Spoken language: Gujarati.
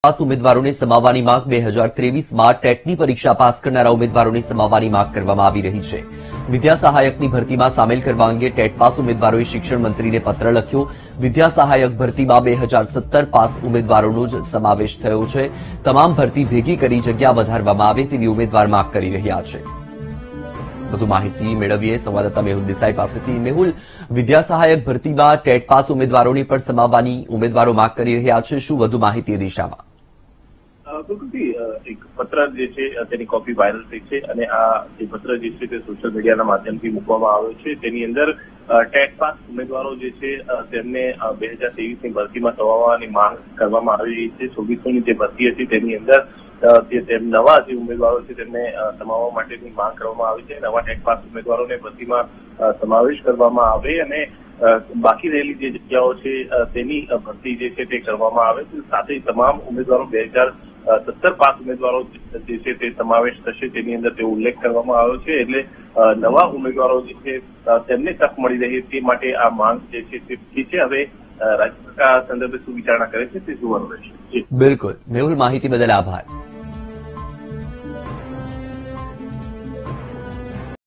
પાસ ઉમેદવારોને સમાવવાની માંગ 2023માં ટેટની પરીક્ષા પાસ કરનારા ઉમેદવારોને સમાવવાની માંગ કરવામાં આવી રહી છે। વિદ્યા સહાયકની ભરતીમાં સામેલ કરવા અંગે ટેટ પાસ ઉમેદવારોએ શિક્ષણ મંત્રીને પત્ર લખ્યો। વિદ્યા સહાયક ભરતીમાં 2017 પાસ ઉમેદવારોનો જ સમાવેશ થયો છે। તમામ ભરતી ભેગી કરી જગ્યા વધારવામાં આવે તેવી ઉમેદવાર માંગ કરી રહ્યા છે। વધુ માહિતી મેળવીએ સંવાદદાતા મેહુલ દેસાઈ પાસેથી। મેહુલ, વિદ્યા સહાયક ભરતીમાં ટેટ પાસ ઉમેદવારોને પણ સમાવવાની ઉમેદવારો માંગ કરી રહ્યા છે, શું વધુ માહિતી એ દિશામાં? એક પત્ર જે છે તેની કોપી વાયરલ થઈ છે અને આ જે પત્ર જે છે તે સોશિયલ મીડિયાના માધ્યમથી મૂકવામાં આવ્યો છે। તેની અંદર ટેટ પાસ ઉમેદવારો જે છે તેમને 2023ની ભરતીમાં સમાવવાની માંગ કરવામાં આવી રહી છે। 2400ની જે ભરતી હતી તેની અંદર નવા જે ઉમેદવારો છે તેમને સમાવવા માટેની માંગ કરવામાં આવી છે। નવા ટેટ પાસ ઉમેદવારોને ભરતીમાં સમાવેશ કરવામાં આવે અને બાકી રહેલી જે જગ્યાઓ છે તેની ભરતી જે છે તે કરવામાં આવે છે। સાથે તમામ ઉમેદવારો 2017 પાસ ઉમેદવારો જે છે તે સમાવેશ થશે તેની અંદર તે ઉલ્લેખ કરવામાં આવ્યો છે। એટલે નવા ઉમેદવારો જે છે તેમને તક મળી રહે તે માટે આ માંગ જે છે તે છે। હવે રાજ્ય સરકાર સંદર્ભે શું વિચારણા કરે છે તે જોવાનું રહેશે। બિલકુલ મેહુલ, માહિતી બદલ આભાર।